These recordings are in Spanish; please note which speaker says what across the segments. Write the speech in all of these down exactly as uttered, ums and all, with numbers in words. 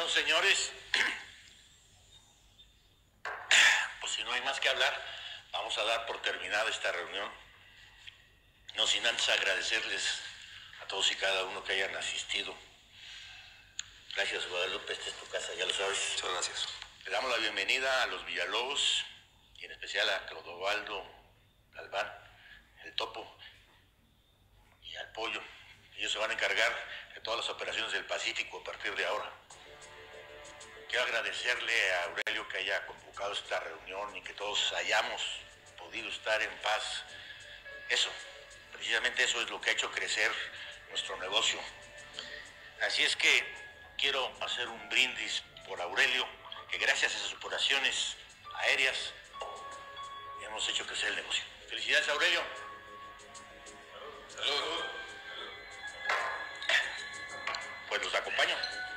Speaker 1: Bueno, señores, pues si no hay más que hablar, vamos a dar por terminada esta reunión. No sin antes agradecerles a todos y cada uno que hayan asistido. Gracias, Guadalupe, esta es tu casa, ya lo sabes.
Speaker 2: Muchas gracias.
Speaker 1: Le damos la bienvenida a los Villalobos y en especial a Clodovaldo Galván, el Topo y al Pollo. Ellos se van a encargar de todas las operaciones del Pacífico a partir de ahora. Quiero agradecerle a Aurelio que haya convocado esta reunión y que todos hayamos podido estar en paz. Eso, precisamente eso es lo que ha hecho crecer nuestro negocio. Así es que quiero hacer un brindis por Aurelio, que gracias a sus operaciones aéreas hemos hecho crecer el negocio. Felicidades, Aurelio.
Speaker 2: Salud. Salud.
Speaker 1: Pues los acompaño.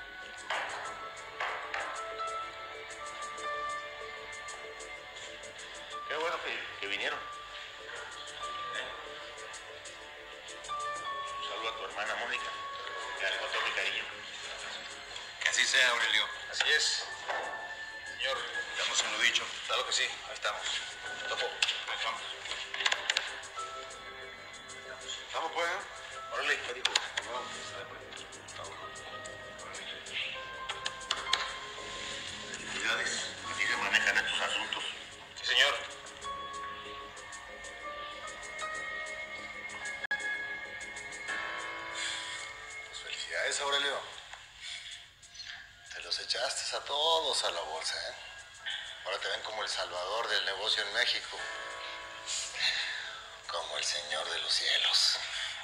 Speaker 1: Qué bueno que, que vinieron. Un saludo a tu hermana Mónica, que le contó mi cariño.
Speaker 2: Que así sea, Aurelio. Así es. Señor, estamos en lo dicho. Claro que sí, ahí estamos. Topo, vamos. Vamos, pues, ¿eh?
Speaker 1: Órale, ¿qué dijo?
Speaker 2: Vamos.
Speaker 1: Felicidades, así se manejan estos asuntos.
Speaker 2: Sí, señor.
Speaker 3: Pues felicidades, Aurelio. Te los echaste a todos a la bolsa, ¿eh? Ahora te ven como el salvador del negocio en México. Como el señor de los cielos.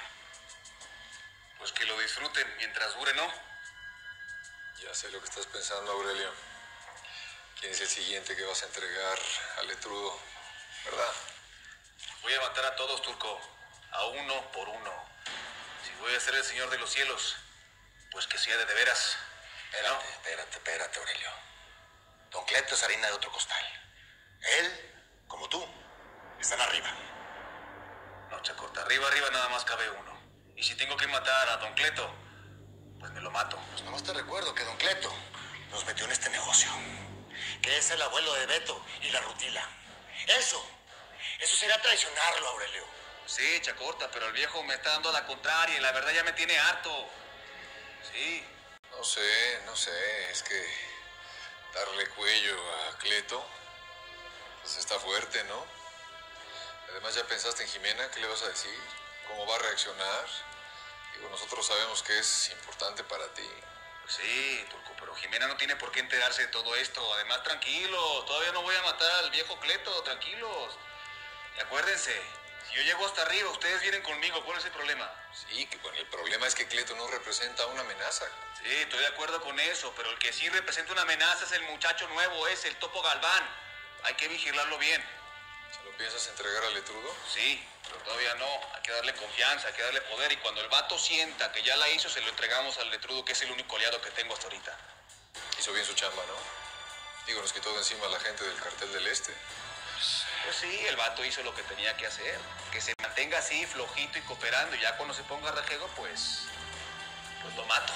Speaker 2: Pues que lo disfruten mientras dure, ¿no?
Speaker 4: Ya sé lo que estás pensando, Aurelio. ¿Quién es el siguiente que vas a entregar al Letrudo? ¿Verdad?
Speaker 2: Voy a matar a todos, Turco. A uno por uno. Si voy a ser el señor de los cielos, pues que sea de de veras.
Speaker 3: Espérate, espérate, espérate, Aurelio. Don Cleto es harina de otro costal. Él, como tú, están arriba.
Speaker 2: No, Chacorta. Arriba, arriba nada más cabe uno. Y si tengo que matar a Don Cleto, pues me lo mato.
Speaker 3: Pues nomás te recuerdo que Don Cleto nos metió en este negocio. Que es el abuelo de Beto y la Rutila. Eso, eso sería traicionarlo, Aurelio.
Speaker 2: Sí, Chacorta, pero el viejo me está dando la contraria y la verdad ya me tiene harto. Sí.
Speaker 4: No sé, no sé. Es que darle cuello a Cleto, pues está fuerte, ¿no? Además, ¿ya pensaste en Jimena? ¿Qué le vas a decir? ¿Cómo va a reaccionar? Digo, nosotros sabemos que es importante para ti.
Speaker 2: Sí, Turco, pero Jimena no tiene por qué enterarse de todo esto. Además, tranquilos, todavía no voy a matar al viejo Cleto, tranquilos. Y acuérdense, si yo llego hasta arriba, ustedes vienen conmigo, ¿cuál es el problema?
Speaker 4: Sí, que bueno, el problema es que Cleto no representa una amenaza.
Speaker 2: Sí, estoy de acuerdo con eso, pero el que sí representa una amenaza es el muchacho nuevo, es el Topo Galván. Hay que vigilarlo bien.
Speaker 4: ¿Se lo piensas entregar al Letrudo?
Speaker 2: Sí, pero todavía no. Hay que darle confianza, hay que darle poder. Y cuando el vato sienta que ya la hizo, se lo entregamos al Letrudo, que es el único aliado que tengo hasta ahorita.
Speaker 4: Hizo bien su chamba, ¿no? Digo, nos quitó de encima a la gente del Cartel del Este.
Speaker 2: Pues sí, el vato hizo lo que tenía que hacer. Que se mantenga así, flojito y cooperando. Y ya cuando se ponga rejego, pues... Pues lo mato.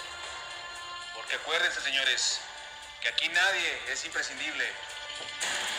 Speaker 2: Porque acuérdense, señores, que aquí nadie es imprescindible.